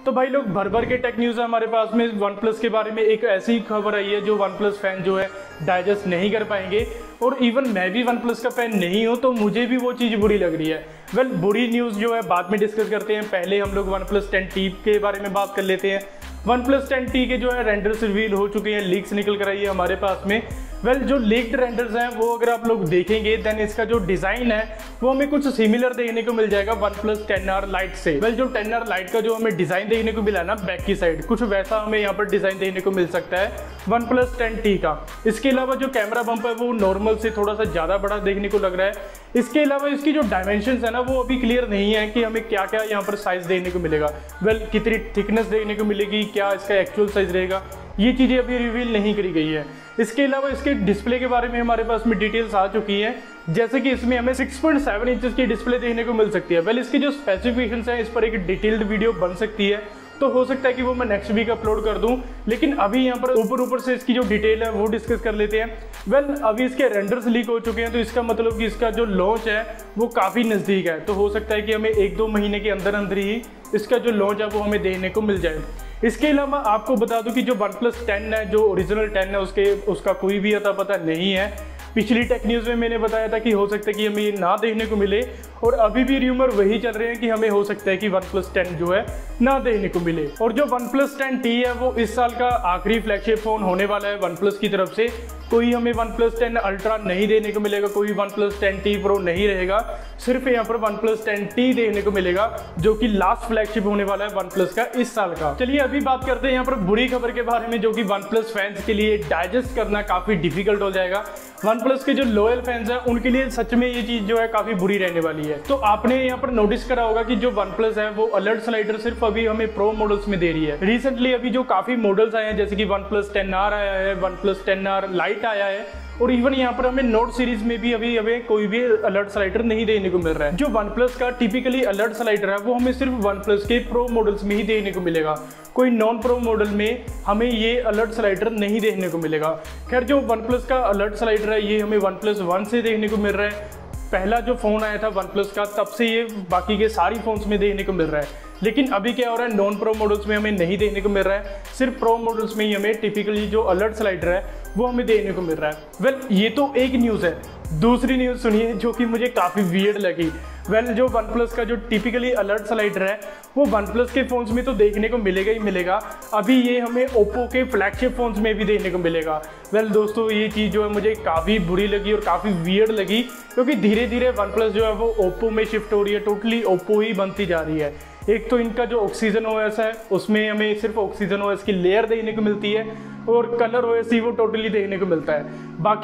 तो भाई लोग भर भर के टेक न्यूज़ है हमारे पास में वन प्लस के बारे में। एक ऐसी खबर आई है जो वन प्लस फैन जो है डाइजेस्ट नहीं कर पाएंगे, और इवन मैं भी वन प्लस का फैन नहीं हूँ तो मुझे भी वो चीज़ बुरी लग रही है। वेल बुरी न्यूज़ जो है बाद में डिस्कस करते हैं, पहले हम लोग वन प्लस 10T के बारे में बात कर लेते हैं। वन प्लस 10T के जो है रेंडर्स रिवील हो चुके हैं, लीक्स निकल कर आई है हमारे पास में। वेल जो लीक्ड रेंडर्स हैं वो अगर आप लोग देखेंगे देन इसका जो डिज़ाइन है वो हमें कुछ सिमिलर देखने को मिल जाएगा वन प्लस 10R लाइट से। वेल जो 10R लाइट का जो हमें डिज़ाइन देखने को मिला ना बैक की साइड, कुछ वैसा हमें यहाँ पर डिज़ाइन देखने को मिल सकता है वन प्लस 10T का। इसके अलावा जो कैमरा बम्प है वो नॉर्मल से थोड़ा सा ज़्यादा बड़ा देखने को लग रहा है। इसके अलावा इसकी जो डायमेंशंस है ना वो अभी क्लियर नहीं है कि हमें क्या क्या यहाँ पर साइज़ देखने को मिलेगा। वेल कितनी थिकनेस देखने को मिलेगी, क्या इसका एक्चुअल साइज़ रहेगा, ये चीज़ें अभी रिवील नहीं करी गई है। इसके अलावा इसके डिस्प्ले के बारे में हमारे पास में डिटेल्स आ चुकी हैं, जैसे कि इसमें हमें 6.7 इंचेस की डिस्प्ले देखने को मिल सकती है। वेल इसकी जो स्पेसिफिकेशंस हैं इस पर एक डिटेल्ड वीडियो बन सकती है, तो हो सकता है कि वो मैं नेक्स्ट वीक अपलोड कर दूं, लेकिन अभी यहाँ पर ऊपर से इसकी जो डिटेल है वो डिस्कस कर लेते हैं। वेल अभी इसके रेंडर्स लीक हो चुके हैं, तो इसका मतलब कि इसका जो लॉन्च है वो काफ़ी नज़दीक है, तो हो सकता है कि हमें 1-2 महीने के अंदर अंदर ही इसका जो लॉन्च है वो हमें देखने को मिल जाए। इसके अलावा आपको बता दूं कि जो वन प्लस 10 है, जो ओरिजिनल 10 है, उसका कोई भी अता पता नहीं है। पिछली टेक न्यूज़ में मैंने बताया था कि हो सकता है कि हमें ये ना देखने को मिले, और अभी भी र्यूमर वही चल रहे हैं कि हमें हो सकता है कि वन प्लस 10 जो है ना देखने को मिले। और जो वन प्लस 10T है वो इस साल का आखिरी फ्लैगशिप फ़ोन होने वाला है वन प्लस की तरफ से। कोई हमें वन प्लस 10 अल्ट्रा नहीं देखने को मिलेगा, कोई वन प्लस 10T प्रो नहीं रहेगा, सिर्फ यहाँ पर वन प्लस 10T देखने को मिलेगा, जो कि लास्ट फ्लैगशिप होने वाला है वन प्लस का इस साल का। चलिए अभी बात करते हैं यहाँ पर बुरी खबर के बारे में, जो कि वन प्लस फैंस के लिए डाइजेस्ट करना काफ़ी डिफिकल्ट हो जाएगा। वन प्लस के जो लॉयल फैंस हैं उनके लिए सच में ये चीज़ जो है काफ़ी बुरी रहने वाली है। तो आपने यहाँ पर नोटिस करा होगा कि जो वन प्लस है वो अलर्ट स्लाइडर सिर्फ अभी हमें प्रो मॉडल्स में दे रही है। रिसेंटली अभी जो काफ़ी मॉडल्स आए हैं, जैसे कि वन प्लस 10R आया है, वन प्लस 10R लाइट आया है, और इवन यहाँ पर हमें नोट सीरीज में भी अभी हमें कोई भी अलर्ट स्लाइडर नहीं देखने को मिल रहा है। जो वन प्लस का टिपिकली अलर्ट स्लाइडर है वो हमें सिर्फ वन प्लस के प्रो मॉडल्स में ही देखने को मिलेगा, कोई नॉन प्रो मॉडल में हमें ये अलर्ट स्लाइडर नहीं देखने को मिलेगा। खैर जो वन प्लस का अलर्ट स्लाइडर है ये हमें वन प्लस 1 से देखने को मिल रहा है। पहला जो फ़ोन आया था वन प्लस का तब से ये बाकी के सारी फोन्स में देखने को मिल रहा है, लेकिन अभी क्या हो रहा है नॉन प्रो मॉडल्स में हमें नहीं देखने को मिल रहा है, सिर्फ प्रो मॉडल्स में ही हमें टिपिकली जो अलर्ट स्लाइडर है वो हमें देखने को मिल रहा है। वेल ये तो एक न्यूज़ है। दूसरी न्यूज़ सुनिए जो कि मुझे काफ़ी वियर्ड लगी। वेल जो वन प्लस का जो टिपिकली अलर्ट स्लाइडर है वो वन प्लस के फ़ोन्स में तो देखने को मिलेगा ही मिलेगा, अभी ये हमें ओप्पो के फ्लैगशिप फ़ोन्स में भी देखने को मिलेगा। वेल दोस्तों ये चीज़ जो है मुझे काफ़ी बुरी लगी और काफ़ी वियर्ड लगी, क्योंकि धीरे धीरे वन प्लस जो है वो ओप्पो में शिफ्ट हो रही है, टोटली ओप्पो ही बनती जा रही है। एक तो इनका जो ऑक्सीजन ओएस है उसमें हमें सिर्फ ऑक्सीजन ओएस की लेयर देखने को मिलती है, और कलर ओएस ही वो टोटली देखने को मिलता है।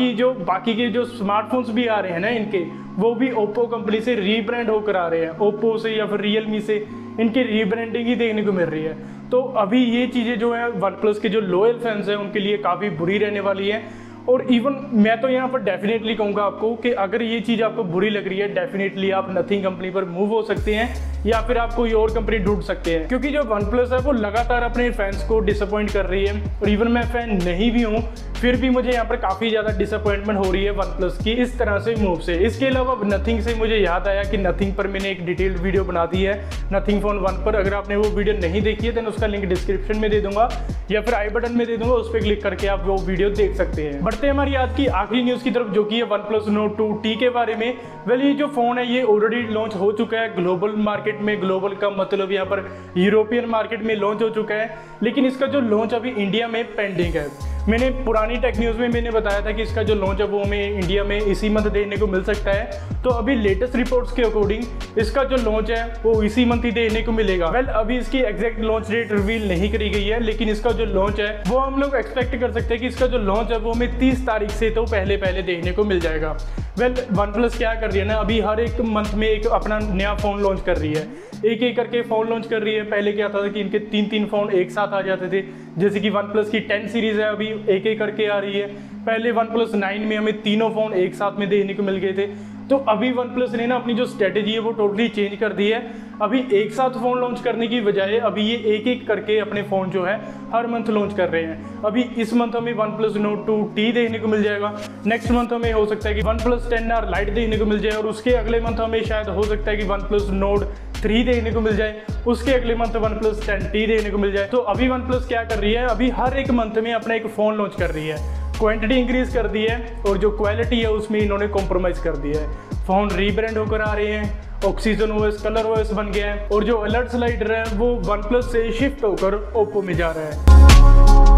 बाकी के जो स्मार्टफोन्स भी आ रहे हैं ना इनके, वो भी ओप्पो कंपनी से रीब्रांड होकर आ रहे हैं, ओप्पो से या फिर रियलमी से इनकी रीब्रांडिंग ही देखने को मिल रही है। तो अभी ये चीज़ें जो है वन प्लस के जो लॉयल फैंस हैं उनके लिए काफ़ी बुरी रहने वाली है। और इवन मैं तो यहाँ पर डेफिनेटली कहूँगा आपको कि अगर ये चीज़ आपको बुरी लग रही है, डेफिनेटली आप नथिंग कंपनी पर मूव हो सकते हैं, या फिर आप कोई और कंपनी ढूंढ सकते हैं, क्योंकि जो वन प्लस है वो लगातार अपने फैंस को डिसअपॉइंट कर रही है। और इवन मैं फैन नहीं भी हूँ फिर भी मुझे यहाँ पर काफ़ी ज़्यादा डिसअपॉइंटमेंट हो रही है वन प्लस की इस तरह से मूव से। इसके अलावा नथिंग से मुझे याद आया कि नथिंग पर मैंने एक डिटेल्ड वीडियो बना दी है नथिंग फोन 1 पर। अगर आपने वो वीडियो नहीं देखी है तो उसका लिंक डिस्क्रिप्शन में दे दूंगा या फिर आई बटन में दे दूंगा, उस पर क्लिक करके आप वो वीडियो देख सकते हैं। बढ़ते हैं हमारी आज की आखिरी न्यूज़ की तरफ, जो कि है वन प्लस नोट 2T के बारे में। वेल ये जो फ़ोन है ये ऑलरेडी लॉन्च हो चुका है ग्लोबल मार्केट में। ग्लोबल का मतलब यहाँ पर यूरोपियन मार्केट में लॉन्च हो चुका है, लेकिन इसका जो लॉन्च अभी इंडिया में पेंडिंग है। मैंने पुरानी टेक न्यूज़ में मैंने बताया था कि इसका जो लॉन्च है वो हमें इंडिया में इसी मंथ देखने को मिल सकता है। तो अभी लेटेस्ट रिपोर्ट्स के अकॉर्डिंग इसका जो लॉन्च है वो इसी मंथ ही देखने को मिलेगा। वेल अभी इसकी एग्जैक्ट लॉन्च डेट रिवील नहीं करी गई है, लेकिन इसका जो लॉन्च है वो हम लोग एक्सपेक्ट कर सकते हैं कि इसका जो लॉन्च है वो हमें 30 तारीख से तो पहले देखने को मिल जाएगा। वेल वन प्लस क्या कर रही है ना, अभी हर एक मंथ में एक अपना नया फ़ोन लॉन्च कर रही है, एक एक करके फ़ोन लॉन्च कर रही है। पहले क्या था कि इनके 3-3 फ़ोन एक साथ आ जाते थे, जैसे कि वन प्लस की 10 सीरीज़ है अभी एक एक करके आ रही है। पहले वन प्लस 9 में हमें तीनों फ़ोन एक साथ में देखने को मिल गए थे, तो अभी वन प्लस ने ना अपनी जो स्ट्रेटेजी है वो टोटली चेंज कर दी है। अभी एक साथ फ़ोन लॉन्च करने की बजाय अभी ये एक एक करके अपने फ़ोन जो है हर मंथ लॉन्च कर रहे हैं। अभी इस मंथ हमें वन प्लस नोट 2T देखने को मिल जाएगा, नेक्स्ट मंथ हमें हो सकता है कि वन प्लस 10R Lite देखने को मिल जाए, और उसके अगले मंथ हमें शायद हो सकता है कि वन प्लस नोट 3 देखने को मिल जाए, उसके अगले मंथ वन प्लस 10T देखने को मिल जाए। तो अभी वन प्लस क्या कर रही है, अभी हर एक मंथ में अपना एक फ़ोन लॉन्च कर रही है, क्वांटिटी इंक्रीज कर दी है और जो क्वालिटी है उसमें इन्होंने कॉम्प्रोमाइज़ कर दिया है। फ़ोन रीब्रांड होकर आ रहे हैं, ऑक्सीजन OS कलर OS बन गया है, और जो अलर्ट स्लाइडर है वो वन प्लस से शिफ्ट होकर ओप्पो में जा रहा है।